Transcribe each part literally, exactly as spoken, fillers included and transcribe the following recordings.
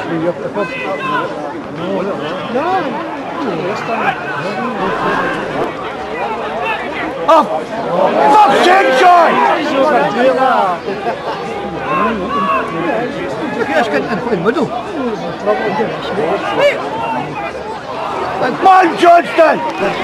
Oh! Fuck's sake, John! Yes, get in the middle. Come on, Johnston!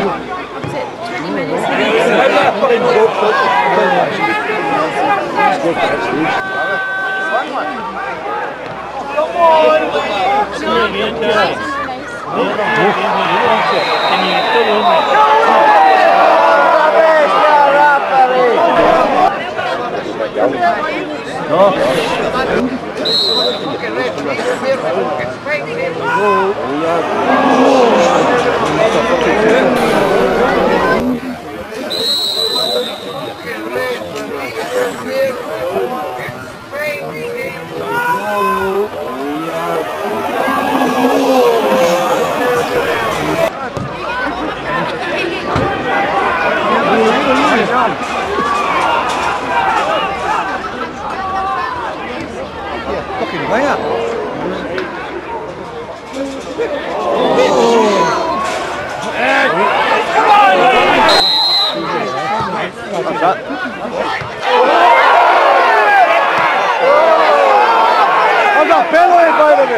Fucking way up. I've got penalty by the way.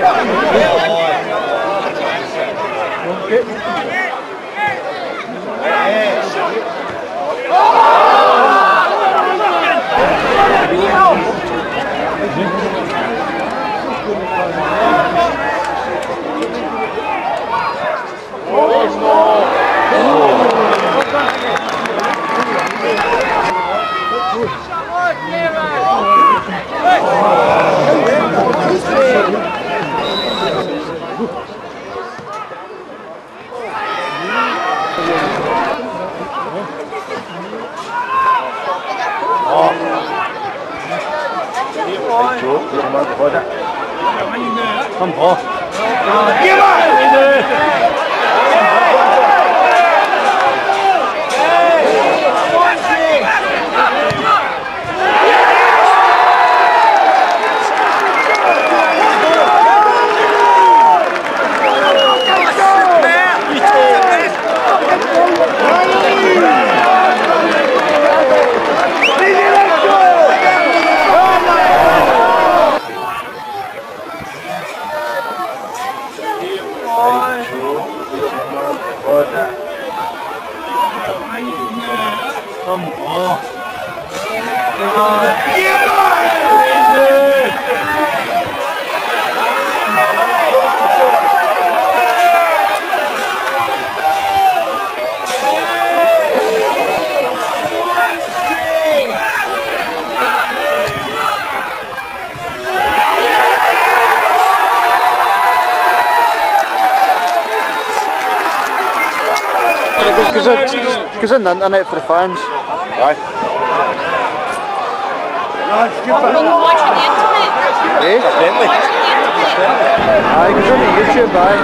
Come on. Give up! Come on. Because it's on the internet for the fans. Aye. Can you watch on the internet? Eh? Definitely. Aye, because on the YouTube, aye.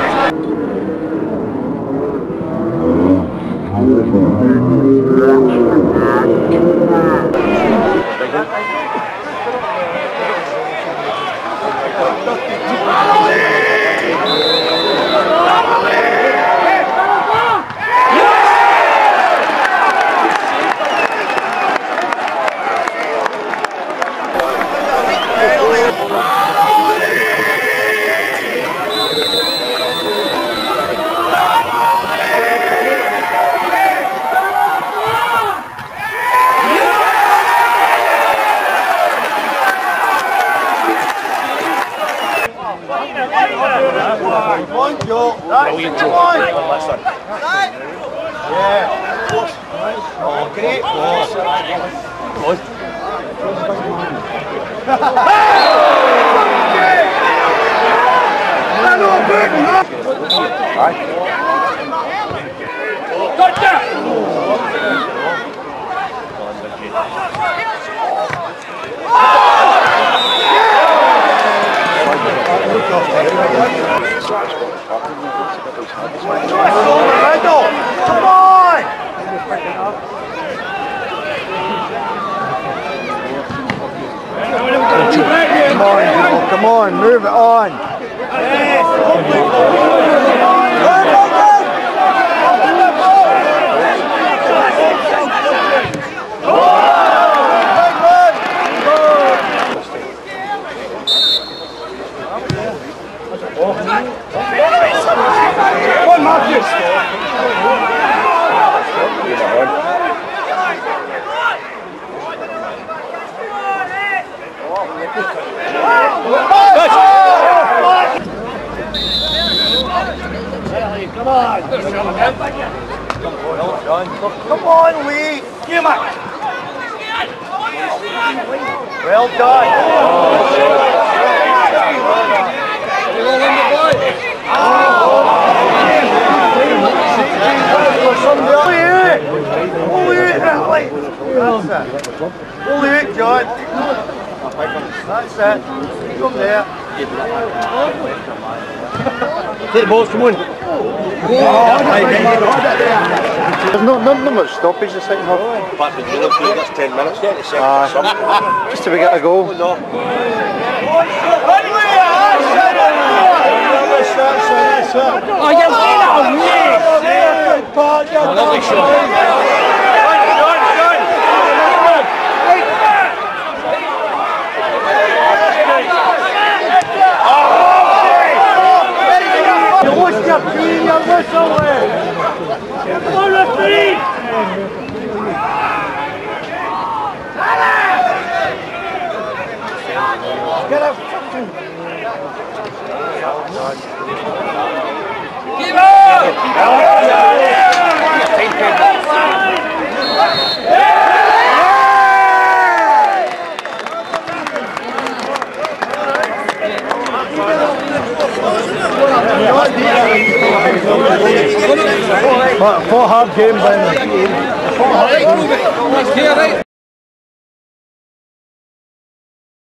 Come on! Yeah. Oh, great boss. Come on. Come on! Come on, come on, move it on. One, Marcus! Come on! Come on, Lee! Give him Well done! Holy it, John. That's it. Come there. Take the balls, come on. There's no, not, not much stoppage the second half. Apart from Juno, that's ten minutes. Get the second. Uh, just till we get a goal. Oh, no. Oh, you've seen it on me! Oh, lovely shot. You lost your feet, you whistle it! Come on, referee! Get a fucking... Keep up! Four hard games,